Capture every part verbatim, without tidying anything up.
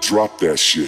drop that shit.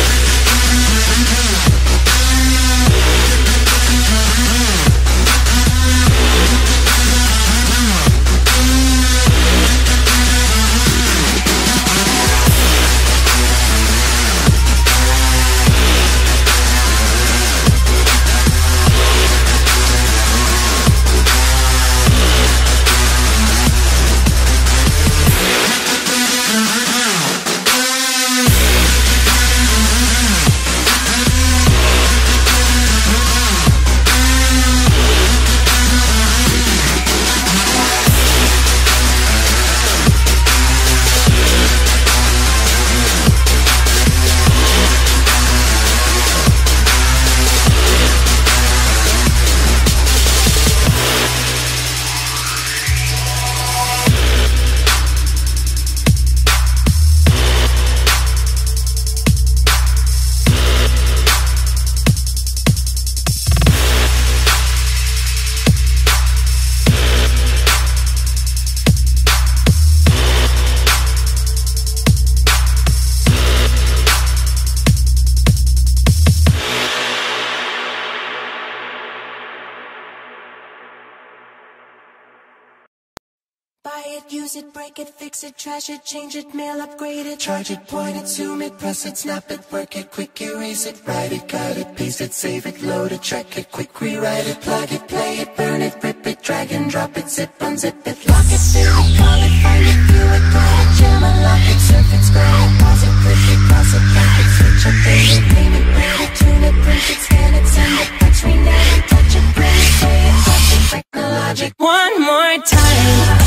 Buy it, use it, break it, fix it, trash it, change it, mail, upgrade it, charge it, point it, zoom it, press it, snap it, work it, quick erase it, write it, cut it, paste it, save it, load it, track it, quick rewrite it, plug it, play it, burn it, rip it, drag and drop it, zip, unzip it, lock it, fill it, call it, find it, view it, write it, jam, unlock it, surf it, scroll it, pause it, click it, cross it, back it, switch it, date it, name it, rate it, tune it, print it, scan it, send it, touch, rename it, touch it, print it, say it, touch it, technologic. One more time.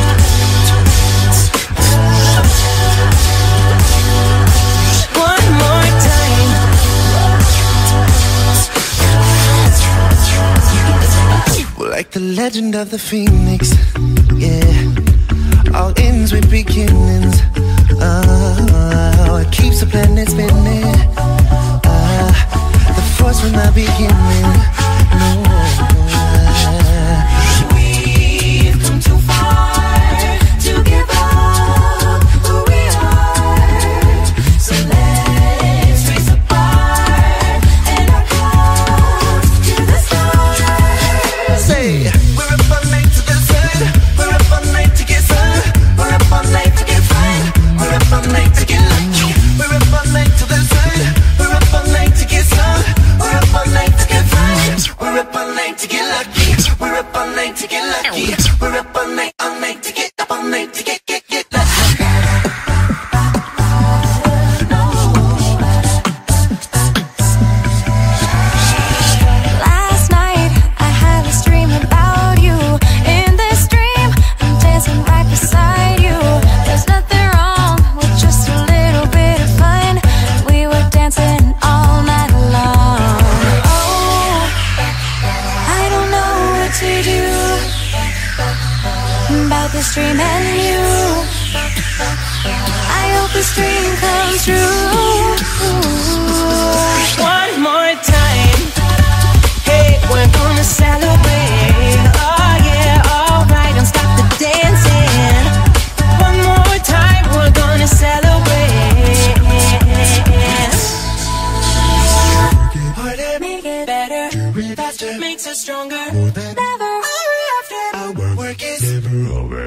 Like the legend of the phoenix, yeah. All ends with beginnings. Oh, it keeps the planet spinning. Uh, the force from the beginning. No. We've come too far to give up who we are. So let's raise the bar and our close to the stars. Say, we're up all night to the sun. We're up all night to get sun. We're up all night to get fun. We're up all night to get lucky. We're up all night to the sun. We're up all night to get sun. We're up all night to get fun. We're up all night to get lucky. We're up all night to get lucky. We're up all night, all night to get up all night to get get get lucky. This dream and you, I hope this dream comes true. One more time, hey, we're gonna celebrate. Oh yeah, alright, don't stop the dancing. One more time, we're gonna celebrate. Harder, make it better, faster, makes us stronger. Never, our work is never over.